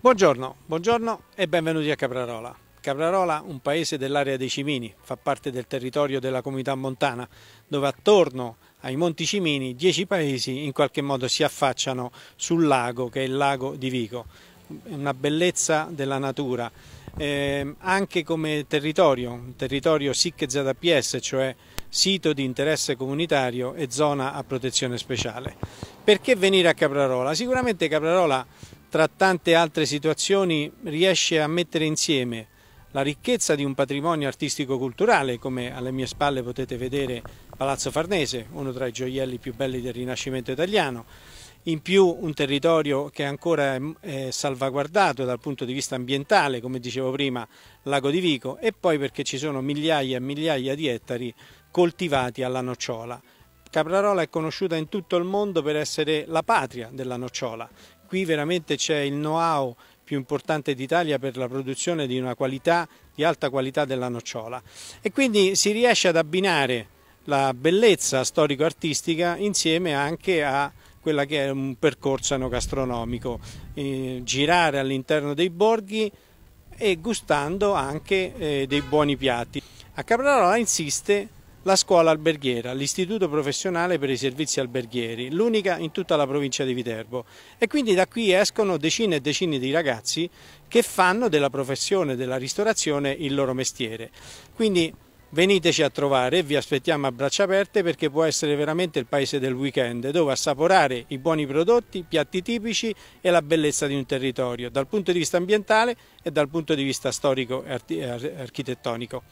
Buongiorno e benvenuti a Caprarola. Caprarola, un paese dell'area dei Cimini, fa parte del territorio della Comunità Montana, dove attorno ai Monti Cimini 10 paesi in qualche modo si affacciano sul lago, che è il lago di Vico. Una bellezza della natura, anche come territorio, un territorio SIC ZPS, cioè sito di interesse comunitario e zona a protezione speciale. Perché venire a Caprarola? Sicuramente Caprarola, tra tante altre situazioni, riesce a mettere insieme la ricchezza di un patrimonio artistico-culturale, come alle mie spalle potete vedere Palazzo Farnese, uno tra i gioielli più belli del Rinascimento italiano, in più un territorio che ancora è salvaguardato dal punto di vista ambientale, come dicevo prima, Lago di Vico, e poi perché ci sono migliaia e migliaia di ettari coltivati alla nocciola. Caprarola è conosciuta in tutto il mondo per essere la patria della nocciola. Qui veramente c'è il know-how più importante d'Italia per la produzione di una qualità, di alta qualità della nocciola, e quindi si riesce ad abbinare la bellezza storico-artistica insieme anche a quella che è un percorso enogastronomico, girare all'interno dei borghi e gustando anche dei buoni piatti. A Caprarola insiste la scuola alberghiera, l'istituto professionale per i servizi alberghieri, l'unica in tutta la provincia di Viterbo, e quindi da qui escono decine e decine di ragazzi che fanno della professione della ristorazione il loro mestiere. Quindi veniteci a trovare e vi aspettiamo a braccia aperte, perché può essere veramente il paese del weekend, dove assaporare i buoni prodotti, i piatti tipici e la bellezza di un territorio dal punto di vista ambientale e dal punto di vista storico e architettonico.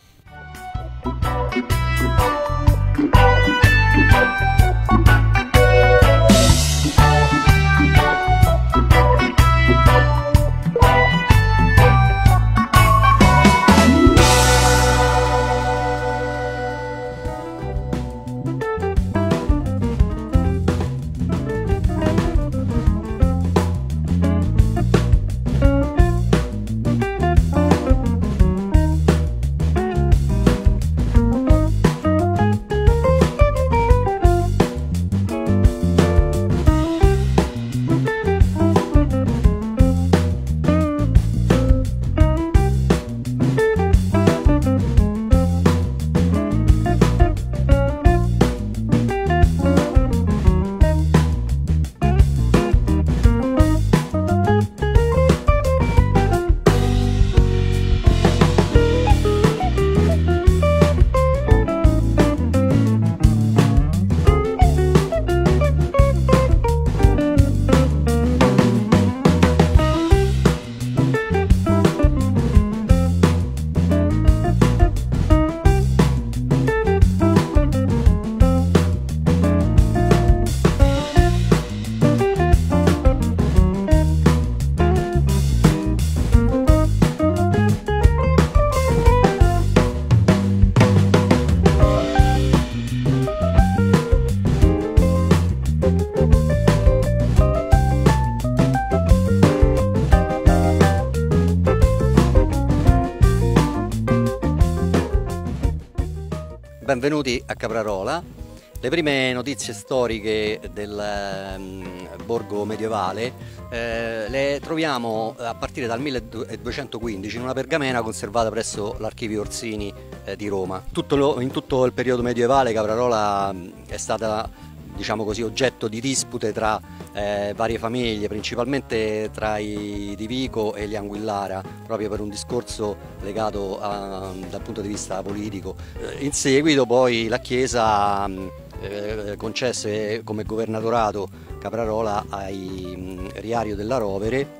Benvenuti a Caprarola. Le prime notizie storiche del borgo medievale le troviamo a partire dal 1215 in una pergamena conservata presso l'Archivio Orsini di Roma. In tutto il periodo medievale Caprarola è stata, diciamo così, oggetto di dispute tra varie famiglie, principalmente tra i Di Vico e gli Anguillara, proprio per un discorso legato dal punto di vista politico. In seguito poi la Chiesa concesse come governatorato Caprarola ai Riario della Rovere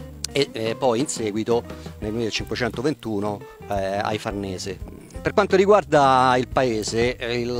e poi in seguito nel 1521 ai Farnese. Per quanto riguarda il paese,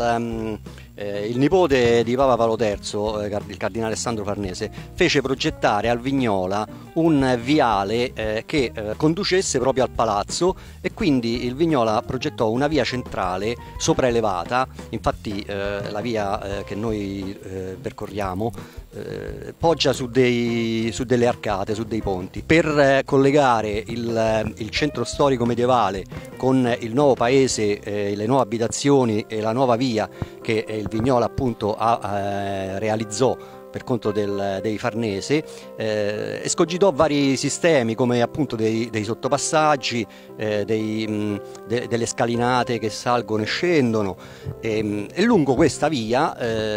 il nipote di Papa Paolo III, il cardinale Alessandro Farnese, fece progettare al Vignola un viale che conducesse proprio al palazzo, e quindi il Vignola progettò una via centrale sopraelevata. Infatti la via che noi percorriamo poggia su delle arcate, su dei ponti, per collegare il centro storico medievale con il nuovo paese, le nuove abitazioni e la nuova via che il Vignola appunto realizzò per conto dei Farnese, escogitò vari sistemi come appunto dei sottopassaggi, delle scalinate che salgono e scendono, e lungo questa via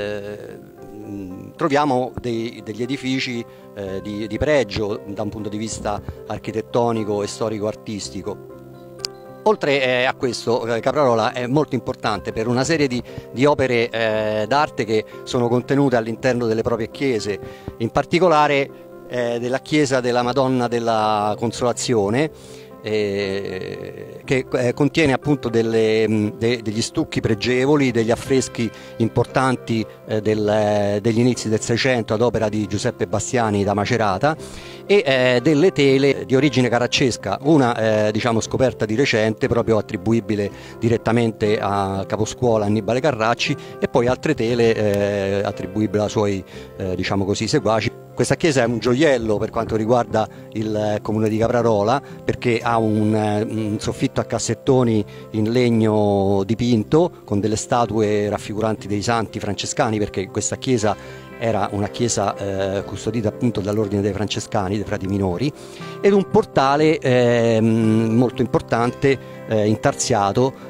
troviamo degli edifici di pregio da un punto di vista architettonico e storico-artistico. Oltre a questo, Caprarola è molto importante per una serie di opere d'arte che sono contenute all'interno delle proprie chiese, in particolare della chiesa della Madonna della Consolazione, che contiene appunto degli stucchi pregevoli, degli affreschi importanti degli inizi del Seicento ad opera di Giuseppe Bastiani da Macerata, e delle tele di origine caraccesca, una diciamo scoperta di recente, proprio attribuibile direttamente al caposcuola Annibale Carracci, e poi altre tele attribuibili ai suoi diciamo così seguaci. Questa chiesa è un gioiello per quanto riguarda il comune di Caprarola, perché ha un soffitto a cassettoni in legno dipinto con delle statue raffiguranti dei santi francescani, perché questa chiesa era una chiesa custodita appunto dall'ordine dei francescani, dei frati minori, ed un portale molto importante, intarsiato.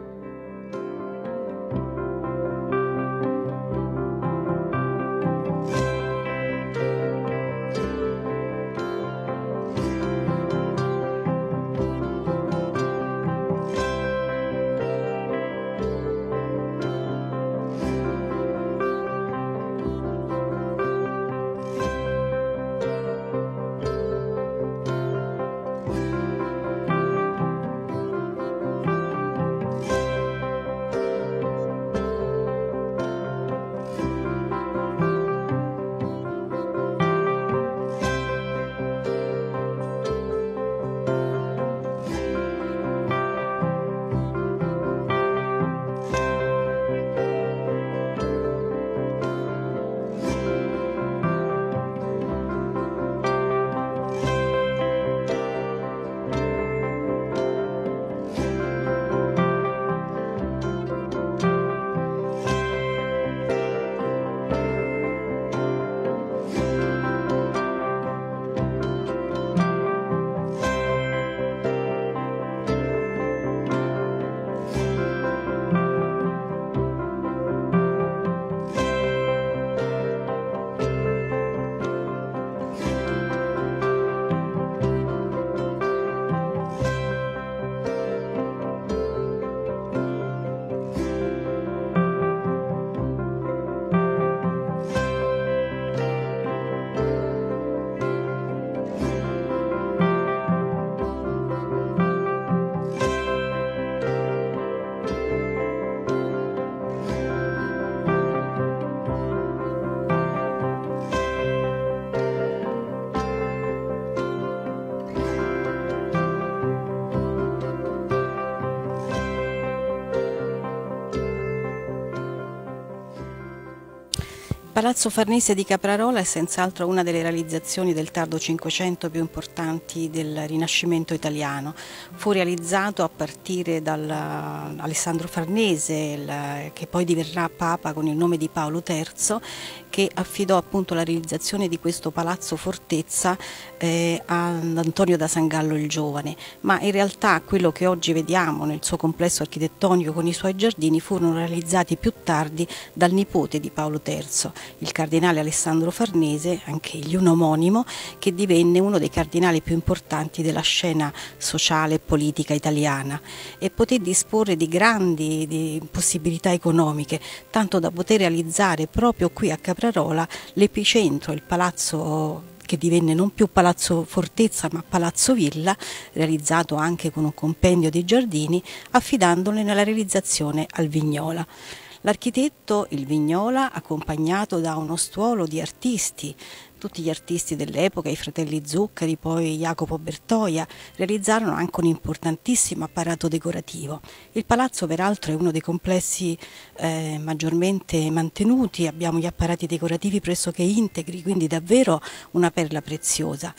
Palazzo Farnese di Caprarola è senz'altro una delle realizzazioni del tardo Cinquecento più importanti del Rinascimento italiano. Fu realizzato a partire da Alessandro Farnese, che poi diverrà Papa con il nome di Paolo III, che affidò appunto la realizzazione di questo palazzo fortezza ad Antonio da Sangallo il Giovane, ma in realtà quello che oggi vediamo nel suo complesso architettonico con i suoi giardini furono realizzati più tardi dal nipote di Paolo III, il cardinale Alessandro Farnese, anche egli un omonimo, che divenne uno dei cardinali più importanti della scena sociale e politica italiana, e poté disporre di grandi possibilità economiche, tanto da poter realizzare proprio qui a Caprarola l'epicentro, il palazzo che divenne non più Palazzo Fortezza ma Palazzo Villa, realizzato anche con un compendio di giardini, affidandone nella realizzazione al Vignola. L'architetto, il Vignola, accompagnato da uno stuolo di artisti, tutti gli artisti dell'epoca, i fratelli Zuccari, poi Jacopo Bertoia, realizzarono anche un importantissimo apparato decorativo. Il palazzo peraltro è uno dei complessi maggiormente mantenuti, abbiamo gli apparati decorativi pressoché integri, quindi davvero una perla preziosa.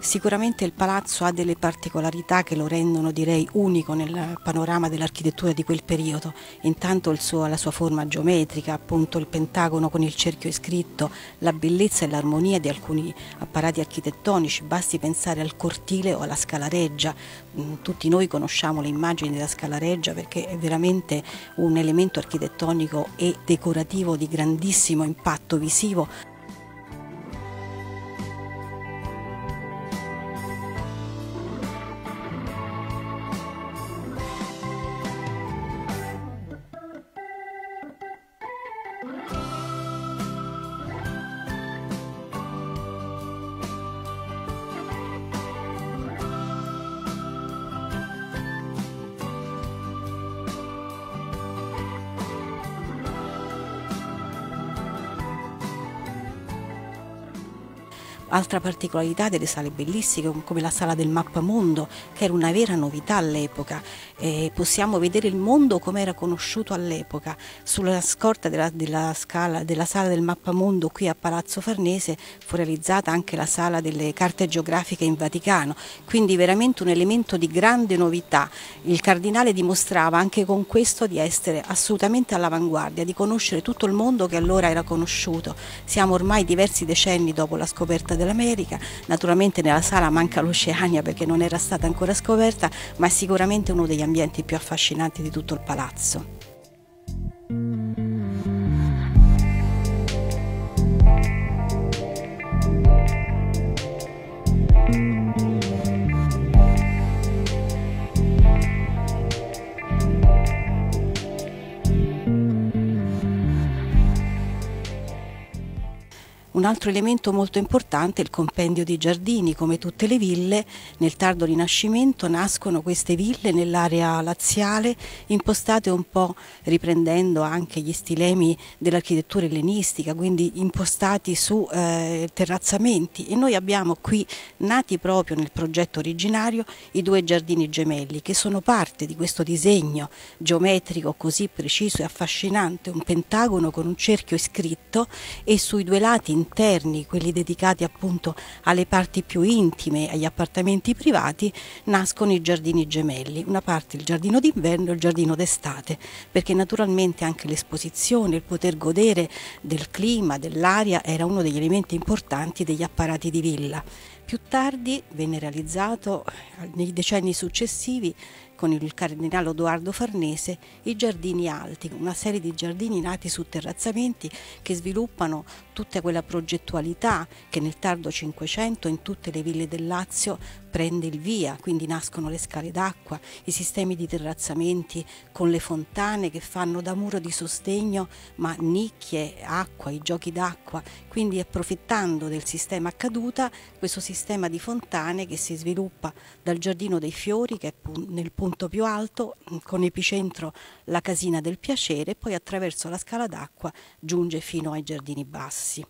Sicuramente il palazzo ha delle particolarità che lo rendono, direi, unico nel panorama dell'architettura di quel periodo. Intanto la sua forma geometrica, appunto il pentagono con il cerchio iscritto, la bellezza e l'armonia di alcuni apparati architettonici, basti pensare al cortile o alla Scala Reggia. Tutti noi conosciamo le immagini della Scala Reggia perché è veramente un elemento architettonico e decorativo di grandissimo impatto visivo. Altra particolarità delle sale bellissime, come la sala del mappamondo, che era una vera novità all'epoca. Possiamo vedere il mondo come era conosciuto all'epoca. Sulla scorta della sala del mappamondo qui a Palazzo Farnese fu realizzata anche la sala delle carte geografiche in Vaticano, quindi veramente un elemento di grande novità. Il cardinale dimostrava anche con questo di essere assolutamente all'avanguardia, di conoscere tutto il mondo che allora era conosciuto. Siamo ormai diversi decenni dopo la scoperta dell'America, naturalmente nella sala manca l'Oceania perché non era stata ancora scoperta, ma è sicuramente uno degli ambienti più affascinanti di tutto il palazzo. Un altro elemento molto importante è il compendio di giardini. Come tutte le ville, nel tardo Rinascimento nascono queste ville nell'area laziale, impostate un po' riprendendo anche gli stilemi dell'architettura ellenistica, quindi impostati su terrazzamenti. E noi abbiamo qui, nati proprio nel progetto originario, i due giardini gemelli, che sono parte di questo disegno geometrico così preciso e affascinante, un pentagono con un cerchio iscritto e sui due lati interni, quelli dedicati appunto alle parti più intime, agli appartamenti privati, nascono i giardini gemelli, una parte il giardino d'inverno e il giardino d'estate, perché naturalmente anche l'esposizione, il poter godere del clima, dell'aria era uno degli elementi importanti degli apparati di villa. Più tardi venne realizzato, nei decenni successivi, con il cardinale Odoardo Farnese, i giardini alti, una serie di giardini nati su terrazzamenti che sviluppano tutta quella progettualità che nel tardo Cinquecento in tutte le ville del Lazio prende il via, quindi nascono le scale d'acqua, i sistemi di terrazzamenti con le fontane che fanno da muro di sostegno, ma nicchie, acqua, i giochi d'acqua, quindi approfittando del sistema a caduta, questo sistema di fontane che si sviluppa dal Giardino dei Fiori, che è nel punto più alto, con epicentro la Casina del Piacere, e poi attraverso la scala d'acqua giunge fino ai giardini bassi.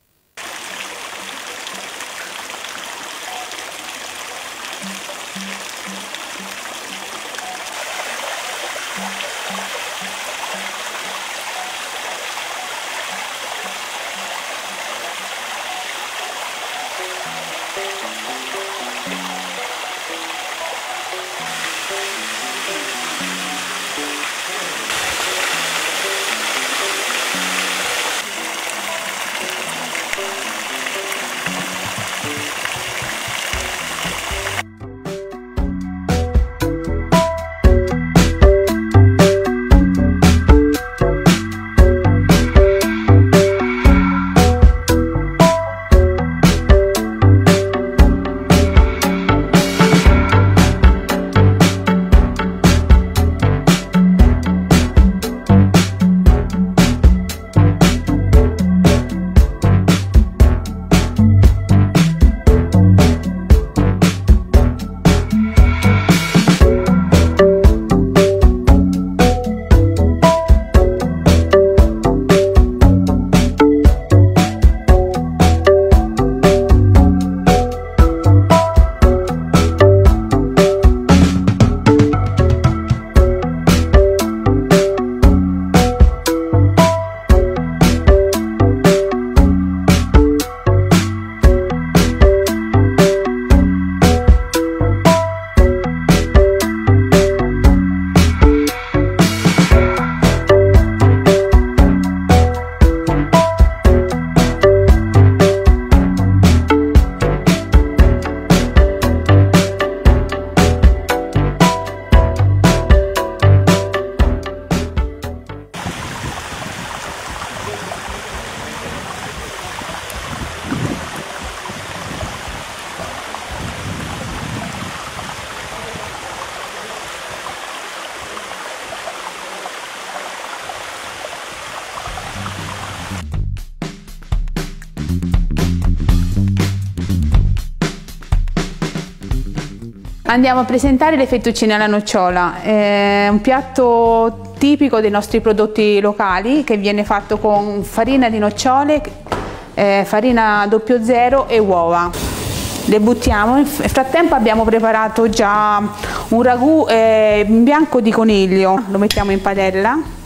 Andiamo a presentare le fettuccine alla nocciola, è un piatto tipico dei nostri prodotti locali che viene fatto con farina di nocciole, farina 00 e uova. Le buttiamo, nel frattempo abbiamo preparato già un ragù in bianco di coniglio, lo mettiamo in padella.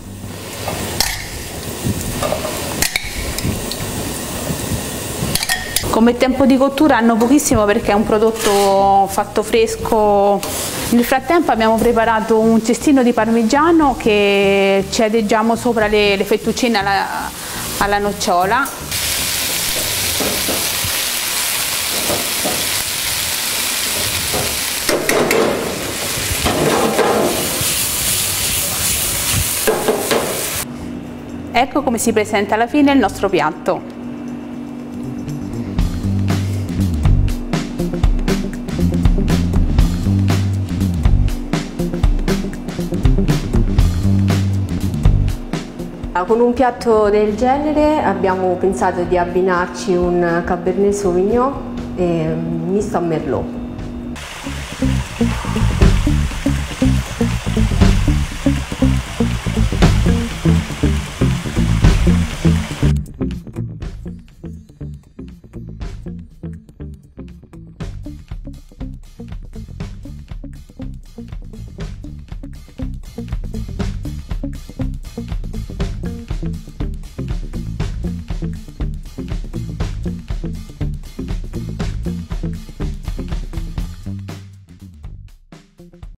Come tempo di cottura hanno pochissimo perché è un prodotto fatto fresco. Nel frattempo abbiamo preparato un cestino di parmigiano che ci adeggiamo sopra le fettuccine alla nocciola. Ecco come si presenta alla fine il nostro piatto. Con un piatto del genere abbiamo pensato di abbinarci un Cabernet Sauvignon misto a Merlot.